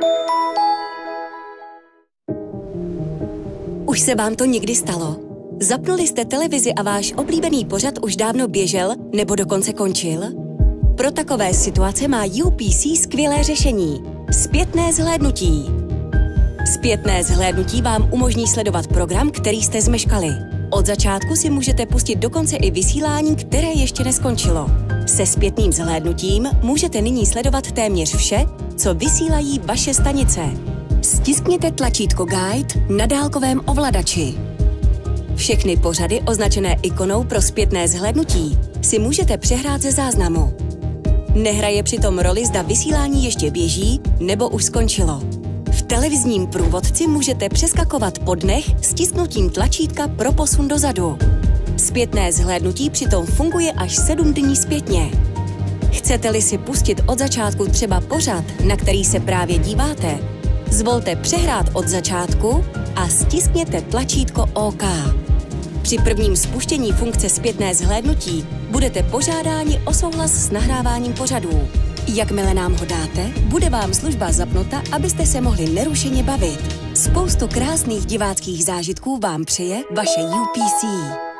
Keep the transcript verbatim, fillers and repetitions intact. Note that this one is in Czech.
Už se vám to někdy stalo? Zapnuli jste televizi a váš oblíbený pořad už dávno běžel nebo dokonce končil? Pro takové situace má U P C skvělé řešení. Zpětné zhlédnutí. Zpětné zhlédnutí vám umožní sledovat program, který jste zmeškali. Od začátku si můžete pustit dokonce i vysílání, které ještě neskončilo. Se zpětným zhlédnutím můžete nyní sledovat téměř vše, co vysílají vaše stanice. Stiskněte tlačítko Guide na dálkovém ovladači. Všechny pořady označené ikonou pro zpětné zhlédnutí si můžete přehrát ze záznamu. Nehraje přitom roli, zda vysílání ještě běží nebo už skončilo. V televizním průvodci můžete přeskakovat po dnech stisknutím tlačítka pro posun dozadu. Zpětné zhlédnutí přitom funguje až sedm dní zpětně. Chcete-li si pustit od začátku třeba pořad, na který se právě díváte, zvolte přehrát od začátku a stiskněte tlačítko OK. Při prvním spuštění funkce zpětné zhlédnutí budete požádáni o souhlas s nahráváním pořadů. Jakmile nám ho dáte, bude vám služba zapnuta, abyste se mohli nerušeně bavit. Spoustu krásných diváckých zážitků vám přeje vaše U P C.